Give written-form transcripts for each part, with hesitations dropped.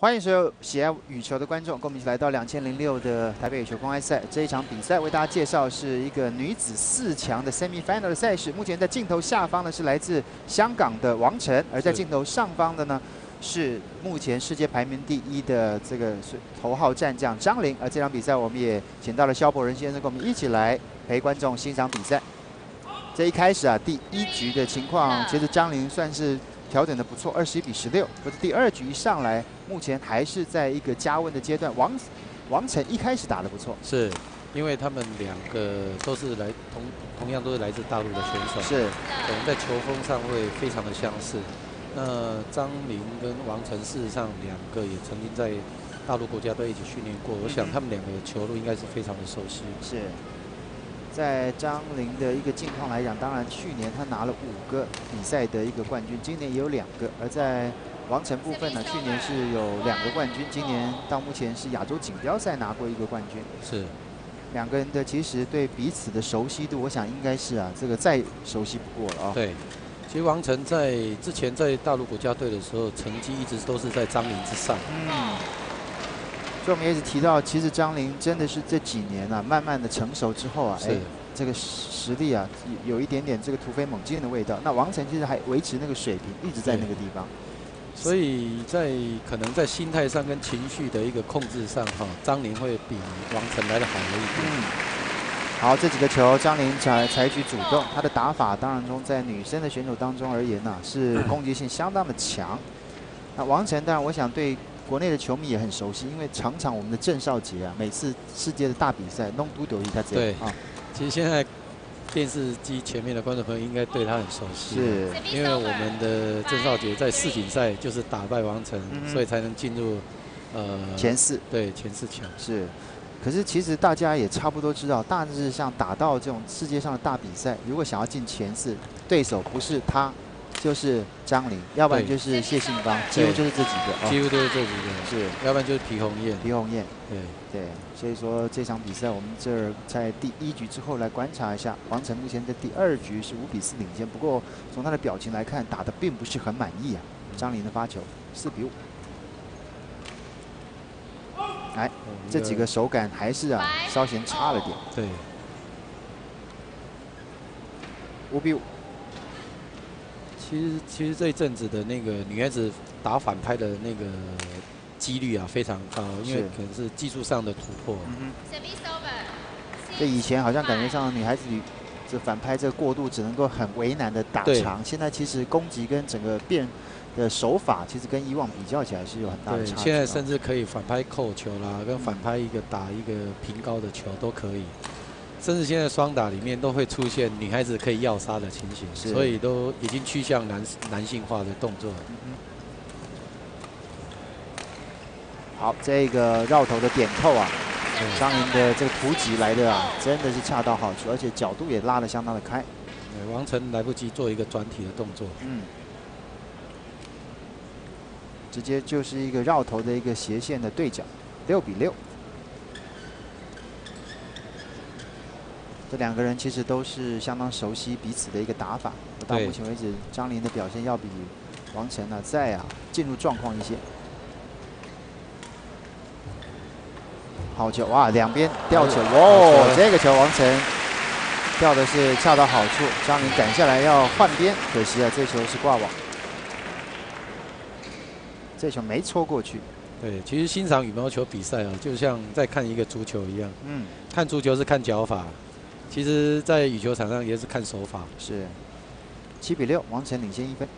欢迎所有喜爱羽球的观众，跟我们一起来到2006的台北羽球公开赛。这一场比赛为大家介绍是一个女子4强的 semi-final 的赛事。目前在镜头下方呢是来自香港的王晨，而在镜头上方的呢是目前世界排名第1的这个头号战将张琳。而这场比赛我们也请到了萧伯仁先生，跟我们一起来陪观众欣赏比赛。这一开始啊，第1局的情况，其实张琳算是调整的不错，21比16。可是第2局一上来，目前还是在一个加温的阶段。王晨一开始打得不错， 是因为他们2个都是同样都是来自大陆的选手， 是， 可能在球风上会非常的相似。那张琳跟王晨事实上2个也曾经在大陆国家队一起训练过，我想他们2个球路应该是非常的熟悉。 是。在张琳的一个境况来讲，当然去年他拿了5个比赛的一个冠军，今年也有2个。而在王晨部分呢，去年是有2个冠军，今年到目前是亚洲锦标赛拿过1个冠军。 是 ，2个人的其实对彼此的熟悉度，我想应该是啊，这个再熟悉不过了啊。 对，其实王晨之前在大陆国家队的时候，成绩一直都是在张琳之上。 所以我们也一直提到，其实张琳真的是这几年啊，慢慢的成熟之后啊，这个实力啊，有一点点这个突飞猛进的味道。那王晨其实还维持那个水平，一直在那个地方。所以可能在心态上跟情绪的一个控制上，张琳会比王晨来的好了一点。 好，这几个球张琳采取主动，她的打法当然中在女生的选手当中而言呢，是攻击性相当的强。那王晨当然，我想对国内的球迷也很熟悉，因为常常我们的郑少杰啊，每次世界的大比赛弄都有他这样啊。 其实现在电视机前面的观众朋友应该对他很熟悉， 是因为我们的郑少杰在世锦赛就是打败王晨，所以才能进入前4。 对，前4强是。可是其实大家也差不多知道，大致上打到这种世界上的大比赛，如果想要进前4，对手不是他，就是张琳，要不然就是谢杏芳，几乎就是这几个， 几乎都是这几个，是，要不然就是皮红艳。对， 所以说这场比赛我们这儿在第1局之后来观察一下，王晨目前在第2局是5比4领先，不过从他的表情来看，打得并不是很满意啊。张琳的发球4比5。哎，这几个手感还是啊稍嫌差了点。 对 ，5比5。 其实这一阵子的那个女孩子打反拍的那个几率啊非常高，因为可能是技术上的突破。 这以前好像感觉上女孩子这反拍这个过渡只能够很为难的打长，现在其实攻击跟整个变的手法，其实跟以往比较起来是有很大的差距。 现在甚至可以反拍扣球啦，跟反拍打一个平高的球都可以。甚至现在双打里面都会出现女孩子可以要杀的情形，所以都已经趋向男性化的动作。 好，这个绕头的点扣啊，张琳的这个突击来的啊，真的是恰到好处，而且角度也拉得相当的开。 王晨来不及做一个转体的动作， 直接就是一个绕头的一个斜线的对角，6比6。这2个人其实都是相当熟悉彼此的一个打法。到目前为止，张琳的表现要比王晨呢再进入状况一些。好球哇，2边吊球，哇，这个球王晨吊的是恰到好处，张琳赶下来要换边，可惜啊，这球是挂网，这球没戳过去。 对，其实欣赏羽毛球比赛啊，就像在看一个足球一样。看足球是看脚法。其实，在羽球场上也是看手法。 是7比6，王晨领先1分。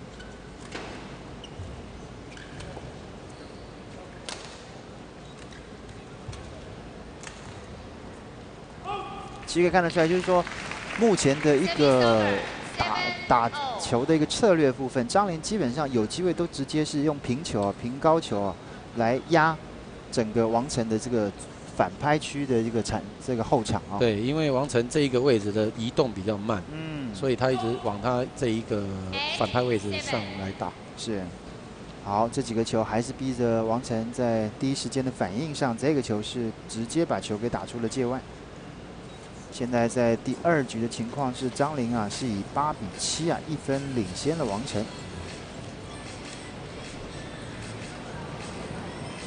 其实可以看得出来，就是说，目前的一个打球的一个策略部分，张琳基本上有机会都直接是用平球平高球来压整个王晨的这个反拍区的这个后场啊。 对，因为王晨这一个位置的移动比较慢，所以他一直往他这一个反拍位置上来打。 是，好，这几个球还是逼着王晨在第一时间的反应上，这个球是直接把球给打出了界外。现在在第2局的情况是张琳啊是以8比71分领先了王晨。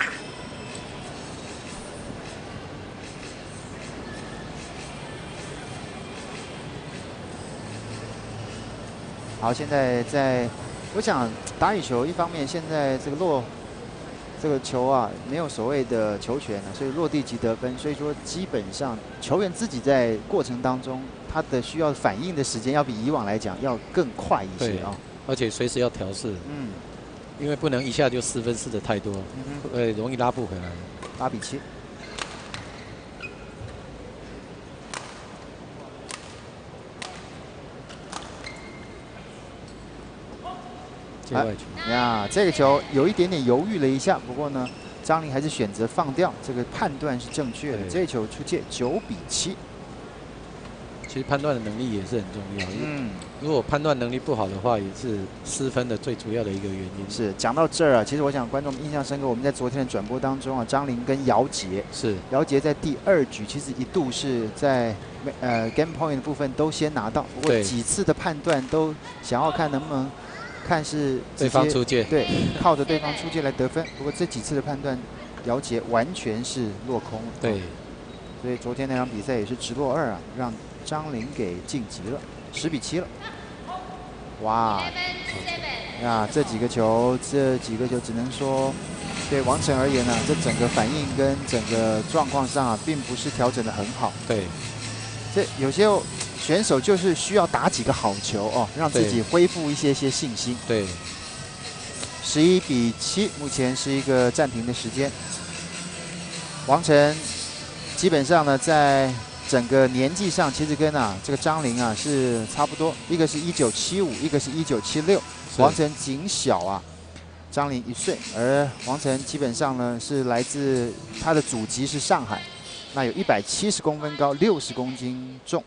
好，现在我想打羽球，一方面现在这个球啊没有所谓的球权了，所以落地即得分，所以说基本上球员自己在过程当中他的需要反应的时间要比以往来讲要更快一些啊。 而且随时要调试。因为不能一下就4分4的太多，容易拉不回来。 8比7。 界外球呀，这个球有一点点犹豫了一下，不过呢，张琳还是选择放掉，这个判断是正确的。这球出界9比7。 其实判断的能力也是很重要。如果判断能力不好的话，也是失分的最主要的一个原因。 是讲到这儿啊，其实我想观众印象深刻。我们在昨天的转播当中啊，张琳跟姚杰姚杰在第2局其实一度是在game point 的部分都先拿到，不过几次的判断都想要看能不能看是对方出界， 对，靠着对方出界来得分。不过这几次的判断，姚杰完全是落空。 对， 所以昨天那场比赛也是直落2啊，让张琳给晋级了，10比7了。哇，呀，这几个球只能说，对王晨而言呢，这整个反应跟整个状况上啊，并不是调整得很好。 对， 这有些选手就是需要打几个好球哦，让自己恢复一些信心。 对 ，11比7，目前是一个暂停的时间。王晨基本上呢，在整个年纪上，其实跟这个张琳啊是差不多，一个是1975，一个是1976，王晨仅小张琳1岁，而王晨基本上呢是来自他的祖籍是上海，那有170公分高，60公斤重。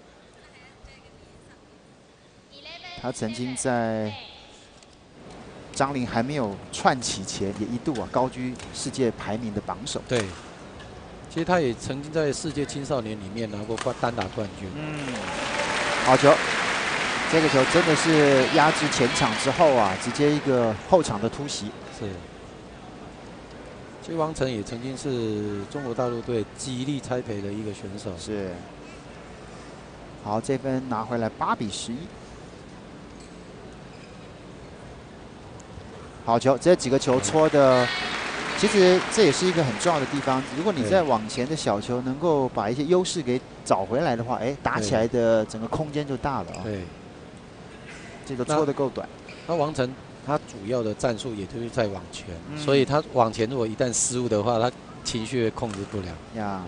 他曾经在张琳还没有串起前，也一度高居世界排名的榜首。 对。其实他也曾经在世界青少年里面拿过单打冠军。 好球，这个球真的是压制前场之后直接一个后场的突袭。 是。其实王晨也曾经是中国大陆队吉利栽培的一个选手。 是。好，这分拿回来8比11。好球，这几个球戳的。其实这也是一个很重要的地方。如果你在往前的小球能够把一些优势给找回来的话，打起来的整个空间就大了对， 这个戳得够短。 那王晨他主要的战术也就是在网前，所以他往前如果一旦失误的话，他情绪会控制不了。 呀，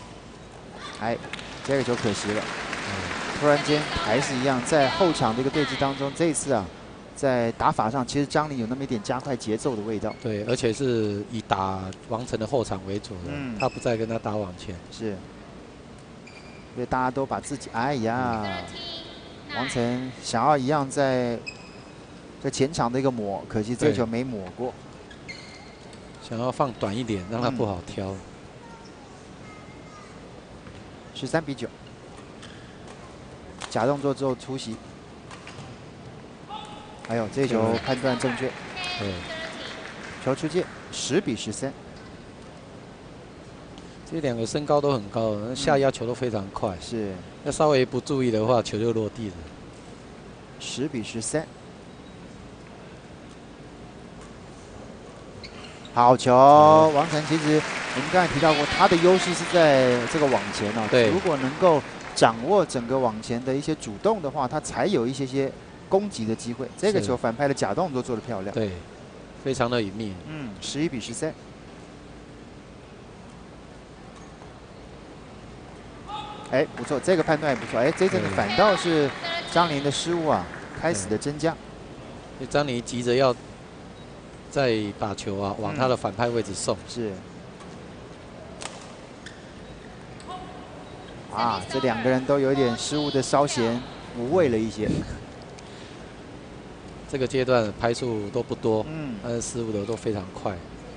这个球可惜了。突然间还是一样，在后场的一个对峙当中，这一次在打法上，其实张琳有那么一点加快节奏的味道。对， 而且是以打王晨的后场为主的，他不再跟他打往前。 是，所以大家都把自己，王晨想要一样在前场的一个抹，可惜这球没抹过。 想要放短一点，让他不好挑。 13比9，假动作之后突袭。还有这球判断正确，球出界10比13。 这两个身高都很高，下压球都非常快， 是。 要稍微不注意的话，球就落地了。 10比13。好球，王晨。其实我们刚才提到过，他的优势是在这个网前对， 如果能够掌握整个网前的一些主动的话，他才有一些攻击的机会。这个球反拍的假动作做得漂亮， 对，非常的隐秘。 11比13。不错，这个判断也不错。这阵子反倒是张琳的失误开始的增加。 张琳急着要再把球往他的反拍位置送。 是。这两个人都有一点失误的稍显无味了一些。 这个阶段拍数都不多，但是失误的都非常快。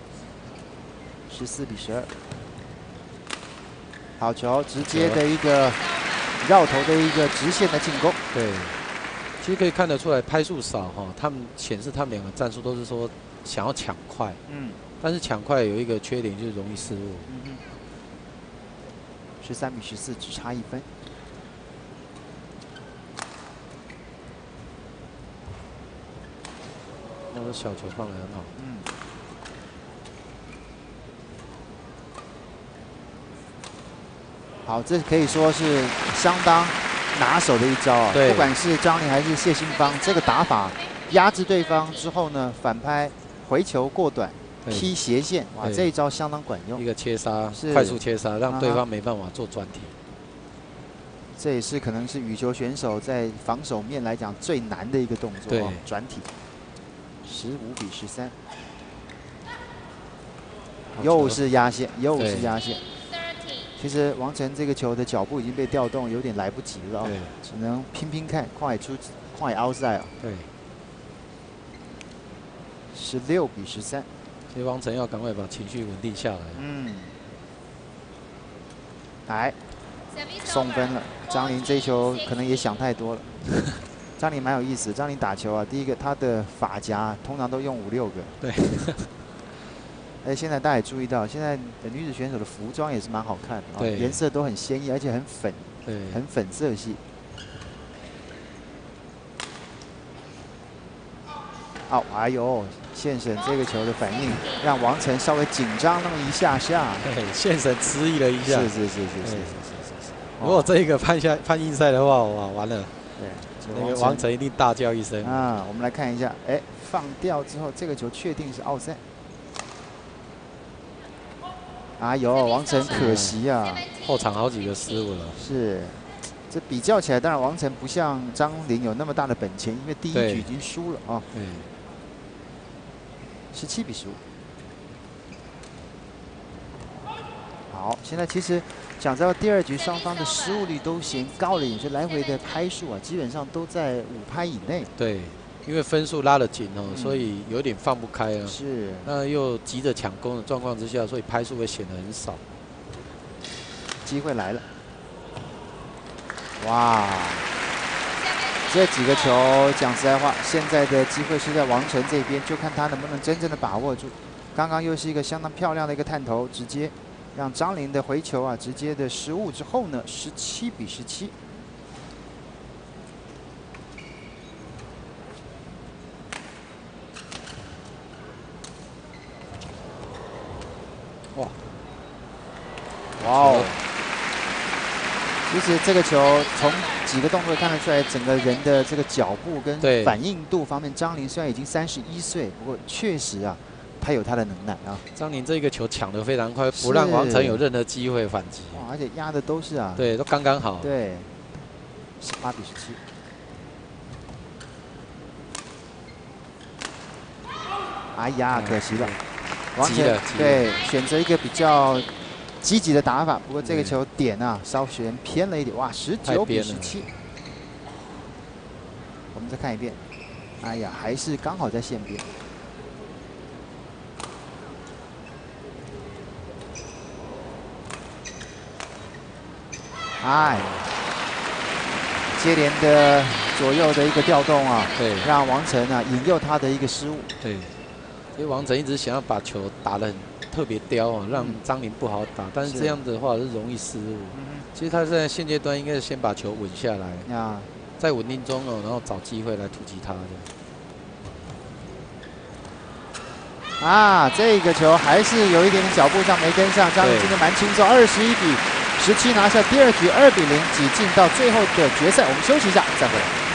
14比12。好球，直接的一个绕头的一个直线的进攻。 对，其实可以看得出来拍数少他们显示他们两个战术都是说想要抢快，但是抢快有一个缺点就是容易失误。 13比14，只差1分。 这小球放得很好。 好，这可以说是相当拿手的一招啊！不管是张琳还是谢杏芳，这个打法压制对方之后呢，反拍回球过短，踢斜线，哇，这一招相当管用。 一个切杀，快速切杀，让对方没办法做转体。 这也是可能是羽球选手在防守面来讲最难的一个动作，转体。15-13，又是压线，又是压线。其实王晨这个球的脚步已经被调动，有点来不及了啊，只能拼拼看，快出，快 outside 啊。 对。 16-13， 所以王晨要赶快把情绪稳定下来。 来，送分了。张琳这一球可能也想太多了。张琳蛮有意思，张琳打球啊，第一个她的发夹通常都用5、6个。 对。 现在大家也注意到，现在的女子选手的服装也是蛮好看的，对，颜色都很鲜艳，而且很粉，对，很粉色系。哦，哎呦，宪审这个球的反应让王晨稍微紧张那么一下下。 对，宪审迟疑了一下。 是。 如果这一个判硬赛的话，哇，完了。对，那个王晨一定大叫一声啊！我们来看一下，放掉之后，这个球确定是奥赛。哎呦，王晨可惜啊， 后场好几个失误了。 是，这比较起来，当然王晨不像张琳有那么大的本钱，因为第一局已经输了啊。17-15。好，现在其实讲到第2局，双方的失误率都嫌高了一点，就来回的拍数啊，基本上都在5拍以内。 对。因为分数拉得紧哦，所以有点放不开啊。 是。那又急着抢攻的状况之下，所以拍数会显得很少。 机会来了。哇！这几个球，讲实在话，现在的机会是在王晨这边，就看他能不能真正的把握住。刚刚又是一个相当漂亮的一个探头，直接让张琳的回球啊，直接的失误之后呢，17-17。哇哦！其实这个球从几个动作看得出来，整个人的这个脚步跟反应度方面，张琳虽然已经31岁，不过确实啊，他有他的能耐啊。 张琳这个球抢得非常快，不让王晨有任何机会反击。 哇，而且压的都是啊， 对，都刚刚好。 对，18-17。哎呀，可惜了。王晨对选择一个比较积极的打法，不过这个球点啊稍显偏了一点，哇，19-17。我们再看一遍，哎呀，还是刚好在线边。哎，接连的左右的一个调动啊，对，让王晨啊引诱他的一个失误。 对，所以王晨一直想要把球打得很特别刁啊，让张琳不好打，但是这样子的话是容易失误。其实他在现阶段应该是先把球稳下来，啊，在稳定中哦，然后找机会来突击他的。 啊，这个球还是有一点点脚步上没跟上，张琳今天蛮轻松，21-17拿下第2局2-0，挤进到最后的决赛。我们休息一下，再回来。